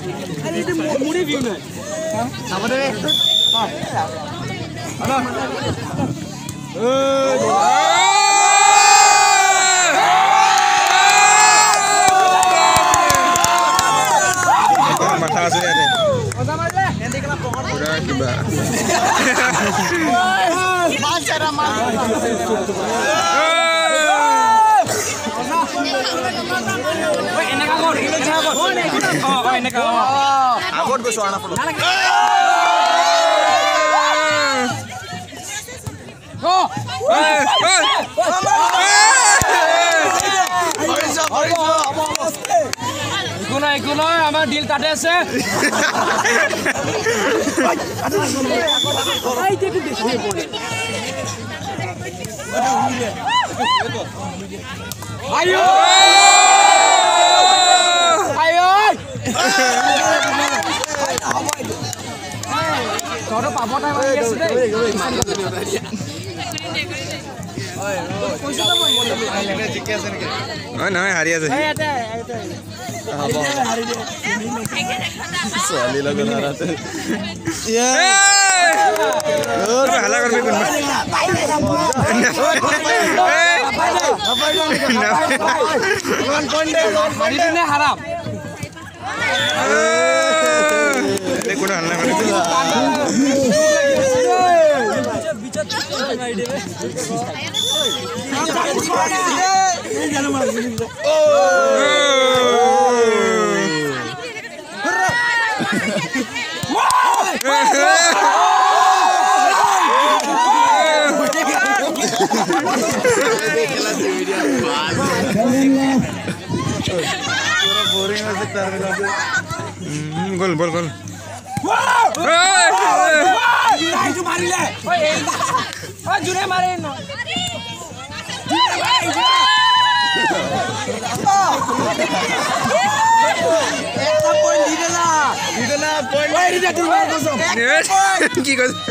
মুড়ি ভিউ নাই সামনে আনা মাথা আছে ইয়াতে মজা মারলে এন্ডি কেলা পকড় পুরা কিবা মাছরা মাছ ওই এনেকা কর এনেকা আগত গৈছো আনা ফটো ও একো নয় আমার দিল তাতে আছে আয়ো আয়ো তোর পাপটা মারি আছে দে নহয় হাৰি আছে ছোৱালী লগত হাৰাতে হালা কৰবি কোন হারাম কোনো হাল্লা করে গোল বল গোল জুড়ে মারে কি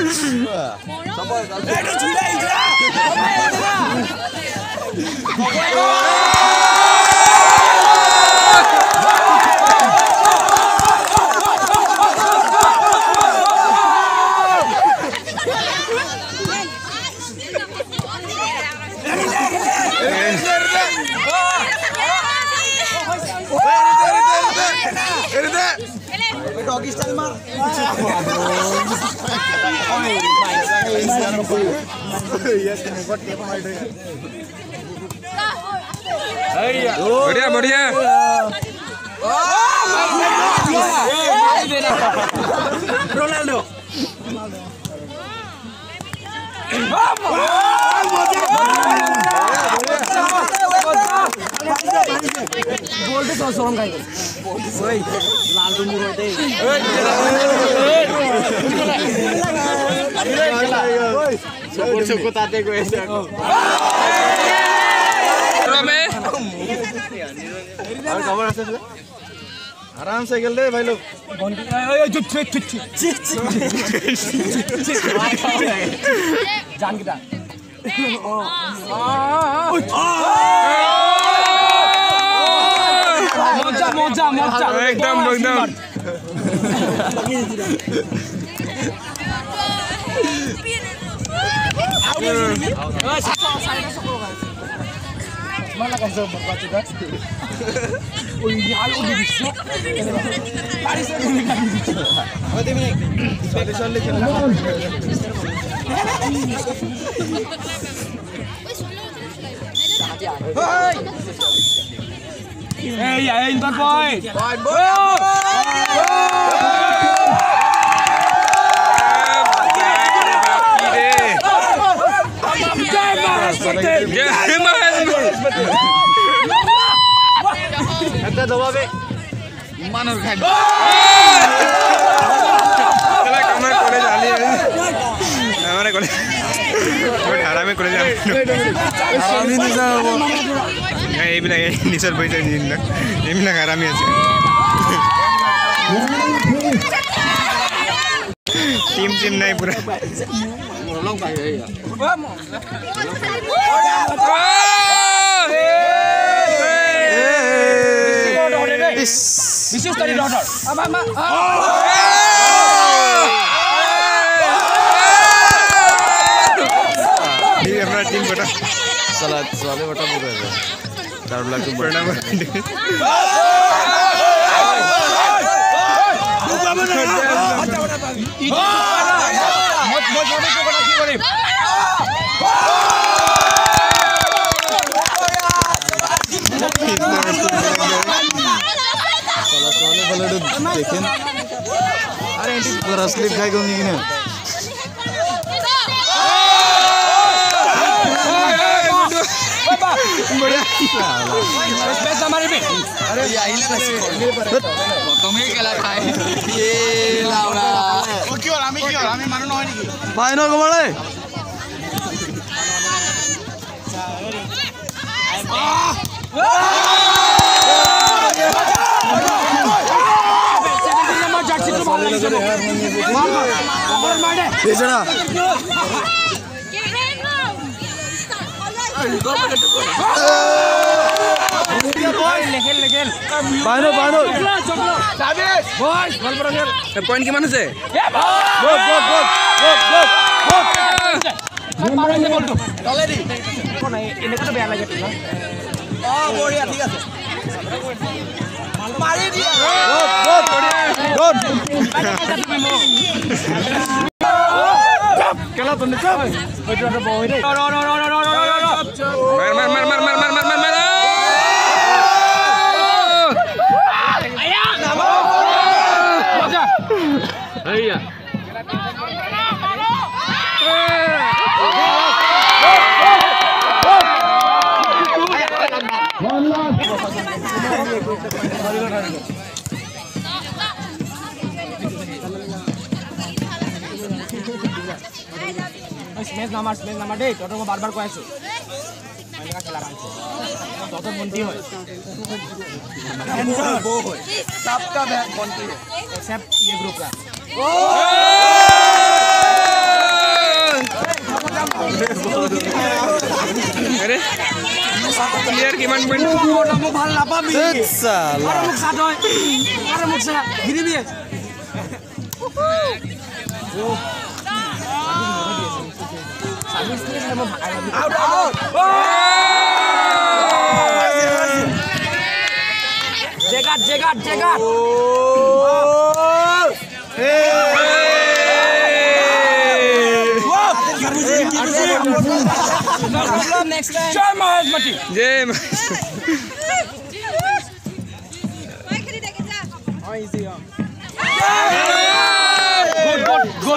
doggy style mar बढ़िया बढ़िया रोनाल्डो गोल तो सोरम खाई ओए लाल तो मुंह होते ओए सबको ताते को ऐसे में और खबर আছে आराम से खेल दे भाई लोग जान कितना मजा मजा मजा एकदम एकदम mana kan zoom baca gas oh ini alu di bisa Paris ini kan berarti ini soal खेलना hey ya Inter boy একটা জবাবে মানুষ খাই চলা কামার করে জালি আমারে করে ওই আরামে করে যাও আরামে নি যাও এই বিনা নিচর পয়সা দিন না এমনি আরামে আছে টিম নাই পুরা লং ভাই This is the daughter. ये अपना टीम बटा साला साले बटा पूरा है चार ब्लॉक तो पढ़ना साला साले वाले तो देखें अरे एंटी पूरा स्लिप खाई गई ना अरे तुम्हें क्या लगा है ये लाउला क्यों हमें मानो ना नहीं भाई ना कमाले बेचना बानो बानो पॉइंट किमान আছে स्मेश नामार दे तोर को बार-बार কইছো এনেকা খেলা রাখছো তত বন্টি হয় एंटर वो হয় सबका बैट बंटी है एक्सेप्ट ये ग्रुप का अरे प्लेयर किमान पॉइंट मो ভাল নাপাবি साला আরে মুখ সাথ হয় আরে মুখ সাথ গিরিবি out jegat next time jai mahasmati जय good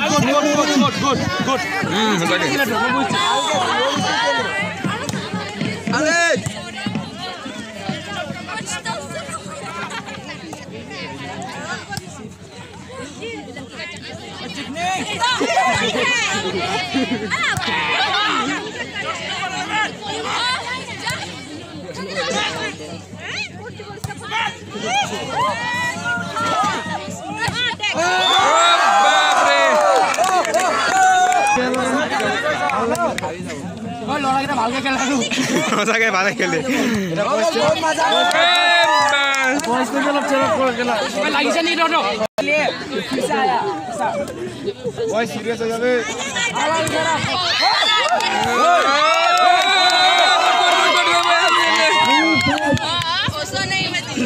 লড়াইটা ভালকে খেলা আৰু সঁচাকে ভালে খেলে বহুত মজা বয়স তো অলপ চেক করে খেলা লাগিছে নি ডটো পিছে আয়া भाई सीरियस हो जावे ओसो नहीं मती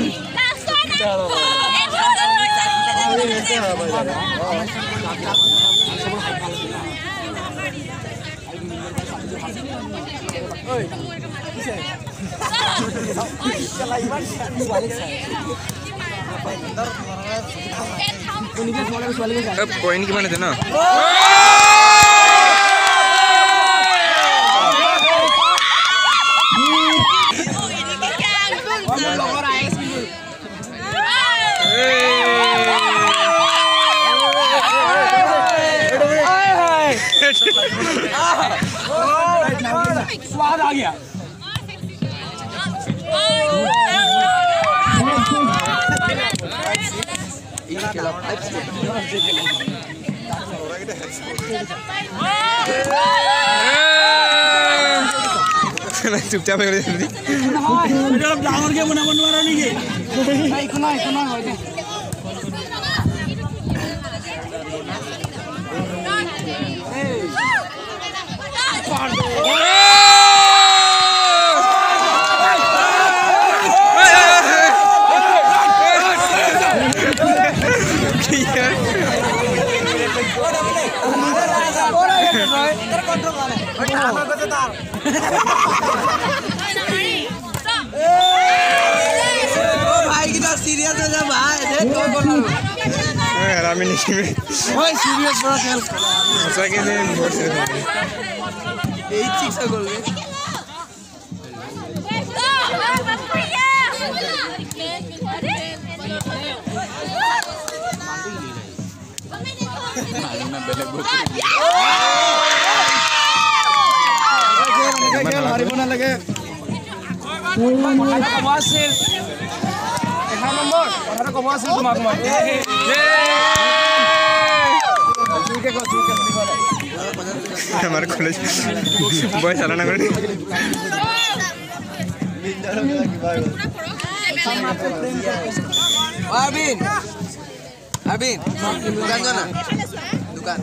पॉइंट किमान আছে না स्वाद आ गया चुपचाप নহয় এটা অলপ ডাঙৰকে বনাব নোৱাৰা নেকি একো নহয় হয় দে भाई की तो सीरियस हो जा भाई देख तो बोला ओए हरामी नहीं में ओए सीरियस बड़ा खेल ऐसा के लिए बहुत से 8-6 गोल गए মাৰিবনা লাগে কমাছিল এখন নম্বৰ কথাটো কম আছিল তোমাক মই हमारे कॉलेज बॉय चलाना कर अरविंद दुकान जाना दुकान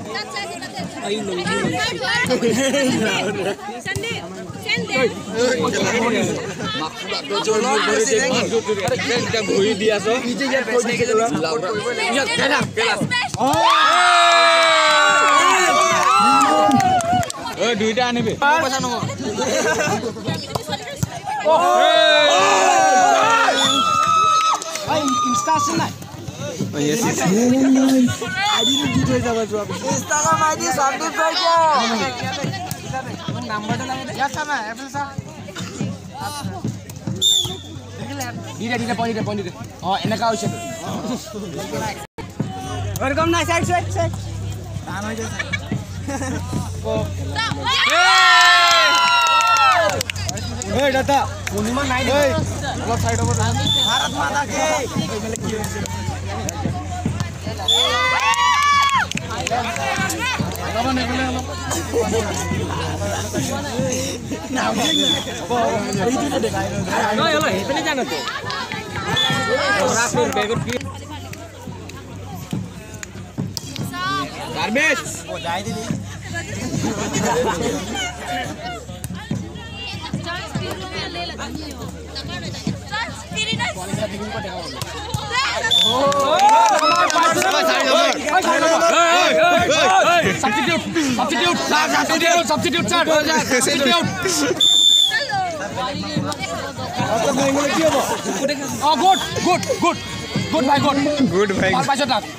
দুইটা আনিবি इंस्टा से ना यस यस आईडी डिलीट हो जाबा जो इंस्टाग्राम आईडी सबमिट कर दो नंबर तो लगे या सर ना एप्पल सर दिले पॉइंट हां एनका होइছে वेलकम ना साइड टाइम हो जाए ए दादा पूर्णिमा নাই দে অলপ সাইড ওভার ভারত মাতা কে এমএলএ কি হইছে আগাবা নেগলে অলপ না এইটা দেখাই না হলো হেপেনে জানো তো ওরা ফির বেগর কি গার্বেজ ও যাই দিদি Substitute, sir. Substitute. Oh, good, bhai, good. Good भाई और पाँच तक.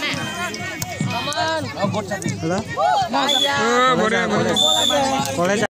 Oh, good, sir. बढ़िया बढ़िया कॉलेज